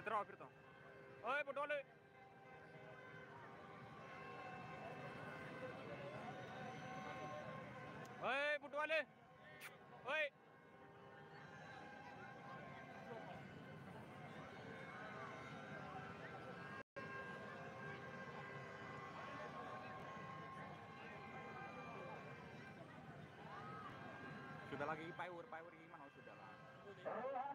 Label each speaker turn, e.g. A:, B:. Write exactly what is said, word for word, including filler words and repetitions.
A: फिरतो राव फिरतो ओय फुटवाले ओय फुटवाले ओय sudah lagi paywur paywur gimana sudah lah